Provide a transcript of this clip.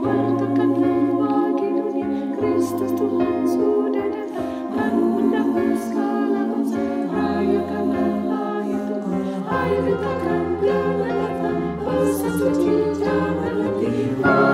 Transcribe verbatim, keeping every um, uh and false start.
Wartakan bagi dunia, Kristus Tuhan sudah datang mengundang segala bangsa. Rayakanlah lahir Tuhan, ayo katakan dengan datang pesan suci jangan henti.